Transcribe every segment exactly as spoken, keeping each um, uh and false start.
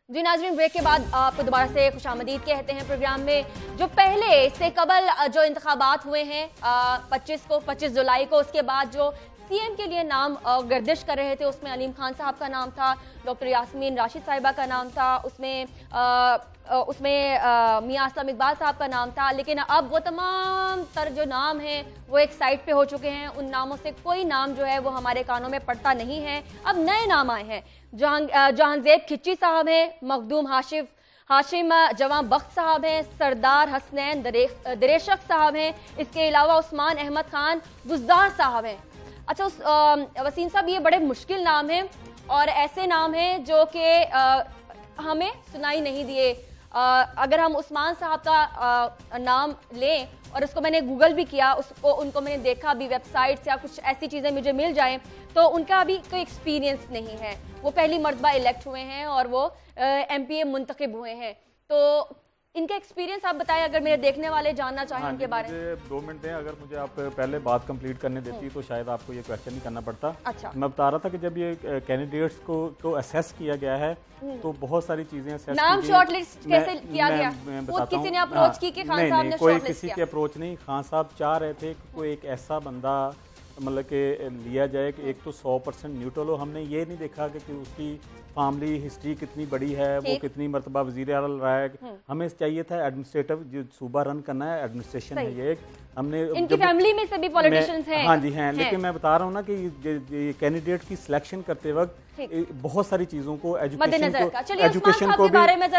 जी नाज़रीन, ब्रेक के बाद आपको दोबारा से खुशामदीद कहते हैं प्रोग्राम में। जो पहले से कबल जो इंतखाबात हुए हैं पच्चीस को पच्चीस जुलाई को, उसके बाद जो सीएम के लिए नाम गर्दिश कर रहे थे, उसमें अलीम खान साहब का नाम था, डॉक्टर यास्मीन राशिद साहिबा का नाम था, उसमें आ, उसमें मियां असलम इकबाल साहब का नाम था। लेकिन अब वो तमाम तर जो नाम हैं वो एक साइड पे हो चुके हैं। उन नामों से कोई नाम जो है वो हमारे कानों में पड़ता नहीं है। अब नए नाम आए हैं। जहां जहांजेब खिच्ची साहब हैं, मखदूम हाशिफ हाशिम जवां बख्त साहब हैं, सरदार हसनैन दरेशक साहब हैं, इसके अलावा उस्मान अहमद खान गुजदार साहब हैं। अच्छा उस वसीम साहब, ये बड़े मुश्किल नाम हैं और ऐसे नाम हैं जो कि हमें सुनाई नहीं दिए। अगर हम उस्मान साहब का आ, नाम लें, और उसको मैंने गूगल भी किया, उसको उनको मैंने देखा भी वेबसाइट्स या कुछ ऐसी चीज़ें मुझे मिल जाएं, तो उनका अभी कोई एक्सपीरियंस नहीं है। वो पहली मरतबा इलेक्ट हुए हैं और वो एम पी ए मुंतखब हुए हैं। तो इनका एक्सपीरियंस आप बताएं, अगर मेरे देखने वाले जानना चाहें हाँ, उनके बारे में। मुझे दो मिनट दें, अगर मुझे आप पहले बात कंप्लीट करने देती तो शायद आपको ये क्वेश्चन नहीं करना पड़ता। अच्छा। मैं बता रहा था कि जब ये कैंडिडेट्स को को असेस किया गया है तो बहुत सारी चीजें असेस नाम शॉर्टलिस्ट कैसे किया गया? वो किसी ने अप्रोच की कि खान साहब ने कोई शॉर्टलिस्ट किसी किया? के अप्रोच नहीं। खान साहब चाह रहे थे कि कोई एक ऐसा बंदा मतलब कि लिया जाए कि एक तो सौ परसेंट न्यूट्रल हो। हमने ये नहीं देखा कि, कि उसकी फैमिली हिस्ट्री कितनी बड़ी है, वो कितनी मरतबा वजीर आला रहा है। हमें चाहिए था एडमिनिस्ट्रेटिव, जो सूबा रन करना है एडमिनिस्ट्रेशन है ये। हमने इनकी फैमिली में सभी पॉलिटिशियंस हैं। हाँ जी हैं, लेकिन मैं बता रहा हूँ ना कि ये कैंडिडेट की सिलेक्शन करते वक्त बहुत सारी चीजों को एजुकेशन को एजुकेशन को भी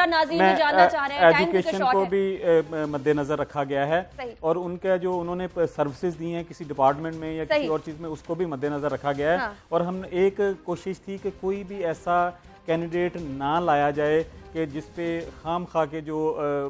एजुकेशन को भी मद्देनजर रखा गया है, और उनका जो उन्होंने सर्विसेज दी हैं किसी डिपार्टमेंट में या किसी और चीज में, उसको भी मद्देनजर रखा गया है। और हम एक कोशिश थी कि कोई भी ऐसा कैंडिडेट ना लाया जाए कि जिसपे खाम खा के जो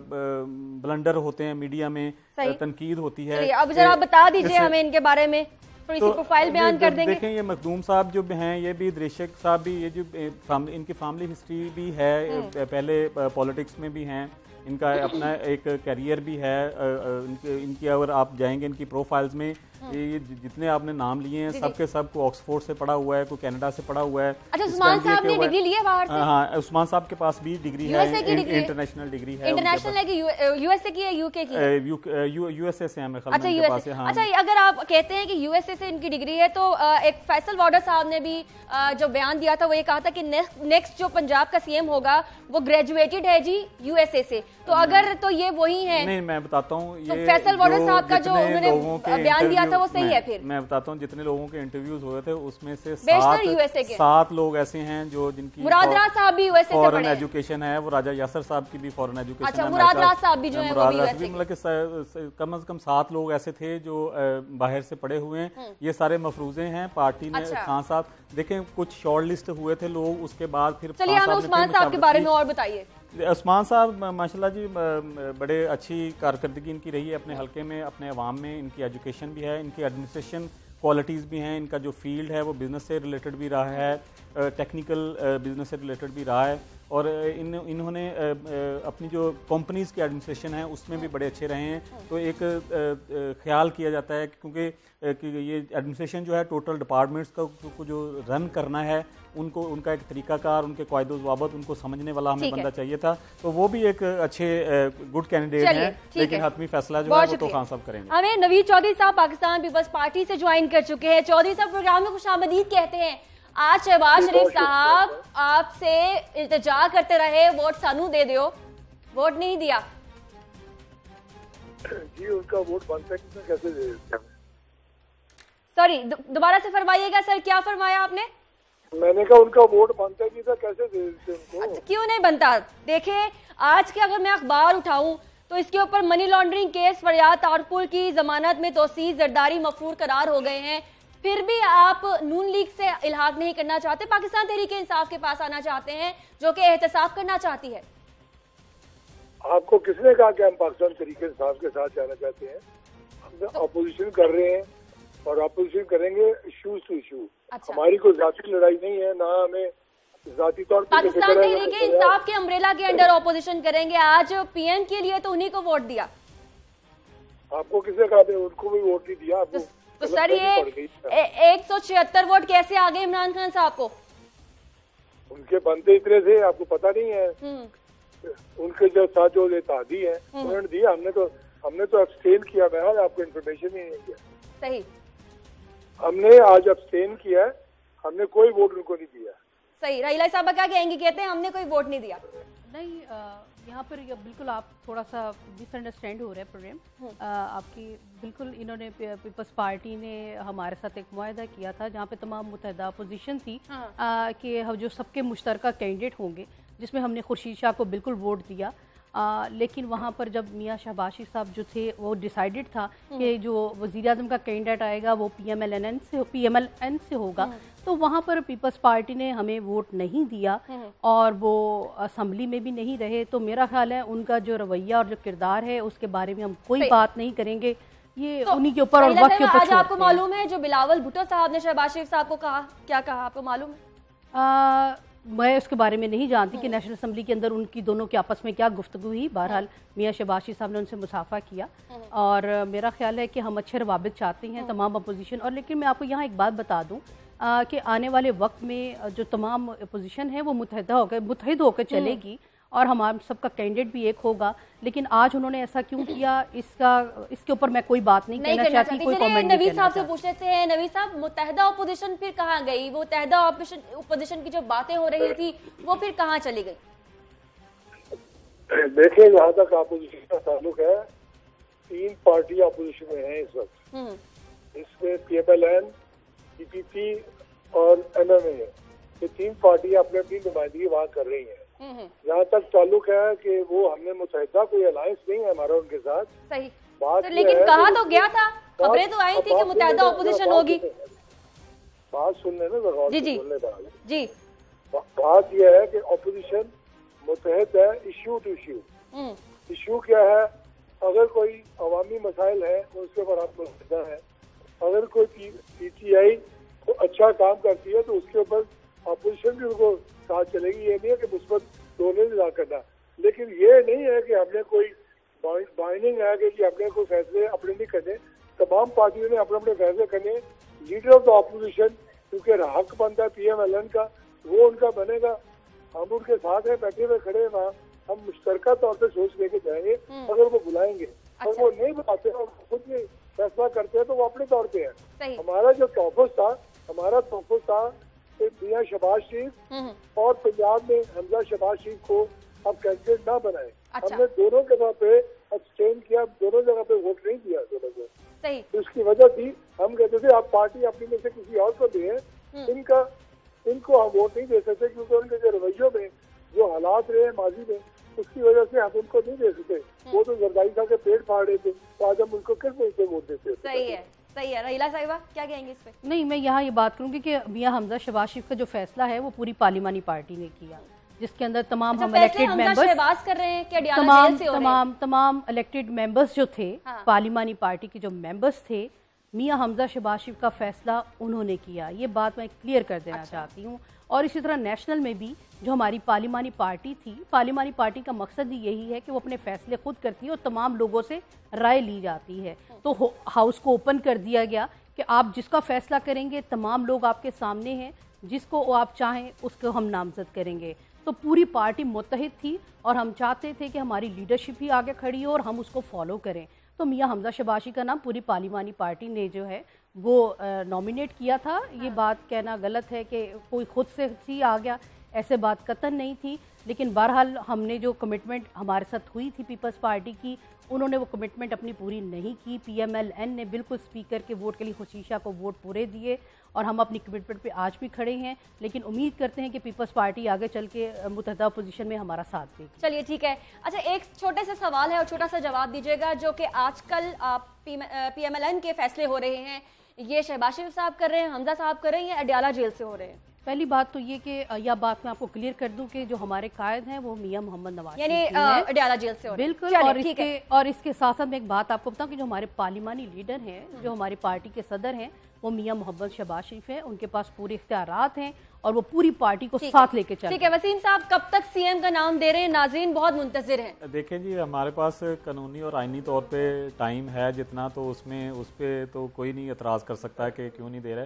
ब्लंडर होते हैं मीडिया में तनकीद होती है। अब जरा बता दीजिए हमें इनके बारे में, थोड़ी सी प्रोफाइल बयान कर देंगे। देखें, ये मखदूम साहब जो हैं, ये भी दरेशक साहब भी, ये जो फैमिली, इनकी फैमिली हिस्ट्री भी है, पहले पॉलिटिक्स में भी हैं, इनका अपना एक करियर भी है। इनकी अगर आप जाएंगे इनकी प्रोफाइल्स में, ये जितने आपने नाम लिए हैं सबके सब को ऑक्सफोर्ड से पढ़ा हुआ है, कोई कनाडा से पढ़ा हुआ है। अच्छा, उस्मान साहब ने डिग्री ली है बाहर से? हाँ, उस्मान साहब के पास भी डिग्री है, इंटरनेशनल डिग्री है। इंटरनेशनल है कि यूएसए की है, यूके की है? यूएसए से हमें अच्छा, यूएसए। अच्छा, अगर आप कहते हैं कि यूएसए से इनकी डिग्री है, तो एक फैसल वाडर साहब ने भी जो बयान दिया था वो ये कहा था कि नेक्स्ट जो पंजाब का सीएम होगा वो ग्रेजुएटेड है जी यूएसए से। तो अगर तो ये वही है? नहीं, मैं बताता हूँ, तो फैसल वाडर साहब का जो उन्होंने बयान दिया था वो सही है? फिर मैं बताता हूँ, जितने लोगों के इंटरव्यूज हुए थे उसमें से सात यूएसए के सात लोग ऐसे हैं जो जिनकी मुराद राज साहब भी यूएसए से पढ़े हैं। फॉरेन एजुकेशन है, वो राजा यासर साहब की भी फॉरेन एजुकेशन है। अच्छा, मुराद राज साहब भी जो है वो भी यूएसए के। मतलब कि कम से कम सात लोग ऐसे थे जो बाहर से पढ़े हुए हैं। ये सारे मफरूजे हैं पार्टी ने। खान साहब देखें, कुछ शॉर्ट लिस्ट हुए थे लोग, उसके बाद फिर चलिए हमें उस्मान साहब के बारे में और बताइए। उस्मान साहब माशाल्लाह जी बड़े अच्छी कारकर्दगी इनकी रही है अपने हलके में, अपने अवाम में। इनकी एजुकेशन भी है, इनकी एडमिनिस्ट्रेशन क्वालिटीज़ भी हैं, इनका जो फील्ड है वो बिज़नेस से रिलेटेड भी रहा है, टेक्निकल बिज़नेस से रिलेटेड भी रहा है। और इन इन्होंने अपनी जो कंपनीज़ की एडमिनिस्ट्रेशन है उसमें भी बड़े अच्छे रहे हैं। तो एक ख्याल किया जाता है क्योंकि कि ये एडमिनिस्ट्रेशन जो है टोटल डिपार्टमेंट्स का को जो रन करना है, उनको उनका एक तरीकाकार, उनके कायदो ज़वाबत उनको समझने वाला हमें बंदा चाहिए था। तो वो भी एक अच्छे गुड कैंडिडेट हैं, लेकिन हतमी फैसला जो है वो तो खान साहब करेंगे। हमें नवीद चौधरी साहब पाकिस्तान पीपल्स पार्टी से ज्वाइन कर चुके हैं। चौधरी साहब, प्रोग्राम में खुशामदीद कहते हैं। आज शहबाज शरीफ साहब आपसे इल्तिजा करते रहे वोट सानू दे दो, वोट नहीं दिया जी। उनका वोट बनता है, कैसे दे देते हैं? सॉरी, दोबारा से फरमाइएगा सर, क्या फरमाया आपने? मैंने कहा उनका वोट बनता नहीं था, कैसे दे देते उनको? अच्छा, क्यों नहीं बनता? देखिए, आज के अगर मैं अखबार उठाऊं तो इसके ऊपर मनी लॉन्ड्रिंग केस, फरियाद तारपुर की जमानत में तोसी, जरदारी मफरूर करार हो गए हैं, फिर भी आप नून लीग से इल्हाक नहीं करना चाहते, पाकिस्तान तहरीक इंसाफ के पास आना चाहते हैं जो कि एहतसाब करना चाहती है। आपको किसने कहा कि हम पाकिस्तान तहरीक इंसाफ के साथ जाना चाहते हैं? हम अपोजिशन कर रहे हैं और अपोजिशन करेंगे इशू टू इशू। अच्छा। हमारी कोई जाती लड़ाई नहीं है, ना हमें जाती तौर पर। पाकिस्तान तहरीक इंसाफ के अम्ब्रेला के अंडर अपोजिशन करेंगे। आज पीएम के लिए तो उन्हीं को वोट दिया। आपको किसने कहा? उनको भी वोट नहीं दिया। आपको तो सर ये एक सौ छिहत्तर वोट कैसे आ गए इमरान खान साहब को? ان کے بندے اتنے تھے آپ کو پتہ نہیں ہے. ان کے جو ساتھ جو اتحادی ہیں انہوں نے دیا, ہم نے تو ہم نے تو ابسٹین کیا. بہرحال آپ کو انفارمیشن ہی نہیں دیا. صحیح, ہم نے آج ابسٹین کیا, ہم نے کوئی ووٹ ان کو نہیں دیا. صحیح. رحیلہ صاحبہ کیا کہیں گی؟ کہتے ہیں ہم نے کوئی ووٹ نہیں دیا. نہیں, یہاں پر بالکل آپ تھوڑا سا مس انڈرسٹینڈ ہو رہا ہے پروگرام آپ کی. بالکل انہوں نے پیپلز پارٹی نے ہمارے ساتھ ایک معاہدہ کیا تھا جہاں پہ تمام متحدہ اپوزیشن تھی کہ جو سب کے مشترکہ کینڈیڈیٹ ہوں گے, جس میں ہم نے خورشید شاہ کو بالکل ووٹ دیا. آ, لیکن وہاں پر جب میاں شہباز شریف صاحب جو تھے وہ ڈیسائیڈڈ تھا کہ جو وزیر اعظم کا کینڈیڈیٹ آئے گا وہ پی ایم ایل این سے پی ایم ایل این سے ہوگا, تو وہاں پر پیپلز پارٹی نے ہمیں ووٹ نہیں دیا اور وہ اسمبلی میں بھی نہیں رہے. تو میرا خیال ہے ان کا جو رویہ اور جو کردار ہے اس کے بارے میں ہم کوئی بات نہیں کریں گے, یہ انہی کے اوپر اور وقت کے اوپر چھوڑتے ہیں. آپ کو معلوم ہے جو بلاول بھٹو صاحب نے شہباز شریف صاحب کو کہا, کیا کہا آپ کو معلوم ہے؟ میں اس کے بارے میں نہیں جانتی کہ نیشنل اسمبلی کے اندر ان کی دونوں کے آپس میں کیا گفتگو ہوئی. بہرحال میاں شہباز شریف صاحب نے ان سے مصافحہ کیا اور میرا خیال ہے کہ ہم اچھے روابط چاہتے ہیں تمام اپوزیشن. اور لیکن میں آپ کو یہاں ایک بات بتا دوں کہ آنے والے وقت میں جو تمام اپوزیشن ہے وہ متحدہ ہو کر متحد ہو کر چلے گی اور ہمارا سب کا کینڈیڈیٹ بھی ایک ہوگا. لیکن آج انہوں نے ایسا کیوں کیا اس کا اس کے اوپر میں کوئی بات نہیں کہنا چاہتی, کوئی کامنٹ نہیں. نوید صاحب سے پوچھ لیتے ہیں. نوید صاحب, متحدہ اپوزیشن پھر کہاں گئی؟ وہ متحدہ اپوزیشن کی جو باتیں ہو رہی تھی وہ پھر کہاں چلی گئی؟ دیکھیں, جہاں تک اپوزیشن کا تعلق ہے تین پارٹیاں اپوزیشن میں ہیں اس وقت. اس میں P M L N, P P P اور ایم ایم اے, یہ تین پارٹیاں اپنی اپنی نمائندگی وہاں کر رہی ہیں. جہاں تک تعلق ہے کہ وہ ہم نے متحدہ کوئی الائنس نہیں ہے ہمارا ان کے ساتھ. صحیح, لیکن کہا تو گیا تھا, خبریں تو آئی تھی کہ متحدہ اپوزیشن ہوگی. بات سننے نا جی جی جی بات یہ ہے کہ اپوزیشن متحد ہے ایشو ٹو ایشو. ایشو کیا ہے؟ اگر کوئی عوامی مسائل ہے اس کے اوپر ہم متحدہ ہیں. اگر کوئی پی ٹی آئی اچھا کام کرتی ہے تو اس کے اوپر اپوزیشن بھی ان کو ساتھ چلے گی. یہ نہیں ہے کہ مثبت دونوں نہ کرنا, لیکن یہ نہیں ہے کہ ہم نے کوئی بائنڈنگ ہے کہ ہم نے کوئی فیصلے اپنے نہیں کرنے. تمام پارٹیوں نے اپنے اپنے فیصلے کرنے. لیڈر آف دا اپوزیشن کیونکہ حق بنتا ہے پی ایم ایل این کا, وہ ان کا بنے گا. ہم ان کے ساتھ ہیں, بیٹھے ہوئے کھڑے ہیں وہاں. ہم مشترکہ طور پہ سوچ لے کے جائیں گے اگر وہ بلائیں گے. اور وہ نہیں بلاتے اور خود بھی فیصلہ کرتے ہیں تو وہ اپنے طور پہ ہے. ہمارا جو تحفظ تھا ہمارا تحفظ تھا میاں شہباز شریف اور پنجاب میں حمزہ شہباز شریف کو اب کینڈیڈیٹ نہ بنائے. ہم نے دونوں جگہ پہ ابسٹین کیا, دونوں جگہ پہ ووٹ نہیں دیا دونوں کو. اس کی وجہ تھی ہم کہتے تھے آپ پارٹی اپنی میں سے کسی اور کو دیں, ان کا ان کو ہم ووٹ نہیں دے سکتے کیونکہ ان کے جو رویوں میں جو حالات رہے ماضی میں اس کی وجہ سے ہم ان کو نہیں دے سکتے. وہ تو زرداری صاحب کے پیٹ پھاڑ رہے تھے, تو آج ہم ان کو کس وجہ سے ووٹ دیتے. صحیح ہے, صحیح ہے. رحیلہ صاحبہ کیا کہیں گے اس پہ؟ نہیں, میں یہاں یہ بات کروں گی کہ میاں حمزہ شہباز شریف کا جو فیصلہ ہے وہ پوری پارلیمانی پارٹی نے کیا, جس کے اندر تمام ہم الیکٹڈ ممبرز تمام تمام تمام الیکٹڈ ممبرز جو تھے پارلیمانی پارٹی کے جو ممبرز تھے, میاں حمزہ شہباز شریف کا فیصلہ انہوں نے کیا. یہ بات میں کلیئر کر دینا چاہتی ہوں. اور اسی طرح نیشنل میں بھی جو ہماری پارلیمانی پارٹی تھی, پارلیمانی پارٹی کا مقصد ہی یہی ہے کہ وہ اپنے فیصلے خود کرتی ہے اور تمام لوگوں سے رائے لی جاتی ہے. تو ہاؤس کو اوپن کر دیا گیا کہ آپ جس کا فیصلہ کریں گے تمام لوگ آپ کے سامنے ہیں, جس کو آپ چاہیں اس کو ہم نامزد کریں گے. تو پوری پارٹی متحد تھی اور ہم چاہتے تھے کہ ہماری لیڈرشپ ہی آگے کھڑی ہو اور ہم اس کو فالو کریں. تو میاں حمزہ شہباز شریف کا نام پوری پارلیمانی پارٹی نے جو ہے وہ نامینیٹ کیا تھا. یہ بات کہنا غلط ہے کہ کوئی خود سے ہی آ گیا, ایسے بات قطعاً نہیں تھی. لیکن بہرحال ہم نے جو کمٹمنٹ ہمارے ساتھ ہوئی تھی پیپلز پارٹی کی, انہوں نے وہ کمٹمنٹ اپنی پوری نہیں کی. پی ایم ایل این نے بالکل اسپیکر کے ووٹ کے لیے خورشید شاہ کو ووٹ پورے دیے اور ہم اپنی کمٹمنٹ پہ آج بھی کھڑے ہیں. لیکن امید کرتے ہیں کہ پیپلز پارٹی آگے چل کے متحدہ اپوزیشن میں ہمارا ساتھ دے گی. چلیے ٹھیک ہے. اچھا, ایک چھوٹے سے سوال ہے اور چھوٹا سا جواب دیجیے گا. جو کہ آج کل پی ایم ایل این کے فیصلے ہو رہے ہیں, یہ شہباز شریف صاحب کر رہے ہیں, حمزہ صاحب کر رہے ہیں, یا اڈیالہ جیل سے ہو رہے ہیں؟ پہلی بات تو یہ کہ یہ بات میں آپ کو کلیئر کر دوں کہ جو ہمارے قائد ہیں وہ میاں محمد نواز یعنی اڈیالہ جیل سے ہو رہے ہیں. بالکل. اور اس کے اور اس کے ساتھ ساتھ میں ایک بات آپ کو بتاؤں کہ جو ہمارے پارلیمانی لیڈر ہیں, جو ہماری پارٹی کے صدر ہیں, وہ میاں محمد شہباز شریف ہیں. ان کے پاس پورے اختیارات ہیں اور وہ پوری پارٹی کو ساتھ لے کے چل رہے ہیں. ٹھیک ہے. وسیم صاحب, کب تک سی ایم کا نام دے رہے ہیں؟ ناظرین بہت منتظر ہیں. دیکھیں جی, ہمارے پاس قانونی اور آئینی طور پہ ٹائم ہے جتنا, تو اس میں اس پہ تو کوئی نہیں اعتراض کر سکتا ہے کہ کیوں نہیں دے رہے.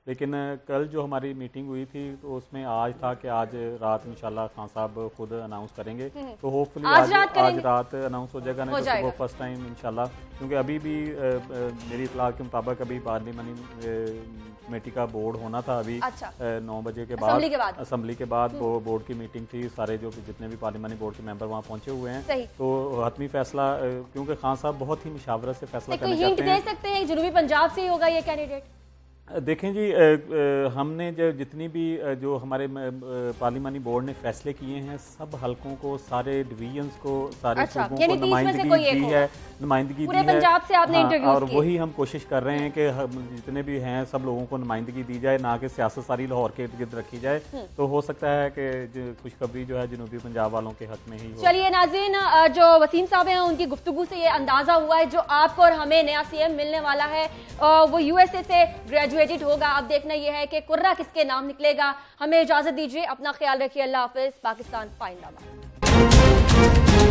لیکن کل جو ہماری میٹنگ ہوئی تھی تو اس میں آج تھا کہ آج رات انشاءاللہ خان صاحب خود اناؤنس کریں گے, تو ہوپ فلی آج آج رات اناؤنس ہو جائے گا, نہیں تو صبح فرسٹ ٹائم انشاءاللہ, کیونکہ ابھی بھی میری اطلاع کے مطابق ابھی پارلیمانی کمیٹی کا بورڈ ہونا تھا ابھی نو بجے کے بعد, اسمبلی کے بعد وہ بورڈ کی میٹنگ تھی, سارے جو جتنے بھی پارلیمانی بورڈ کے ممبر وہاں پہنچے ہوئے ہیں, تو حتمی فیصلہ, کیونکہ خان صاحب بہت ہی مشاورت سے فیصلہ کرنا چاہتے ہیں. دے سکتے ہیں جنوبی پنجاب سے ہی ہوگا یہ کینڈیڈیٹ؟ دیکھیں جی, ہم نے جو جتنی بھی جو ہمارے پارلیمانی بورڈ نے فیصلے کیے ہیں سب حلقوں کو, سارے ڈویژنز کو, سارے صوبوں کو نمائندگی دی ہے, نمائندگی دی ہے, اور وہی ہم کوشش کر رہے ہیں کہ جتنے بھی ہیں سب لوگوں کو نمائندگی دی جائے, نہ کہ سیاست ساری لاہور کے ارد گرد رکھی جائے. تو ہو سکتا ہے کہ خوشخبری جو ہے جنوبی پنجاب والوں کے حق میں ہی ہو. چلیے ناظرین, جو وسیم صاحب ہیں ان کی گفتگو سے یہ اندازہ ہوا ہے جو آپ کو اور ہمیں نیا سی ایم ملنے والا ہے وہ یو ایس اے سے گریجویٹڈ ہوگا. اب دیکھنا یہ ہے کہ قرہ کس کے نام نکلے گا. ہمیں اجازت دیجیے, اپنا خیال رکھیے, اللہ حافظ. پاکستان پائندہ باد.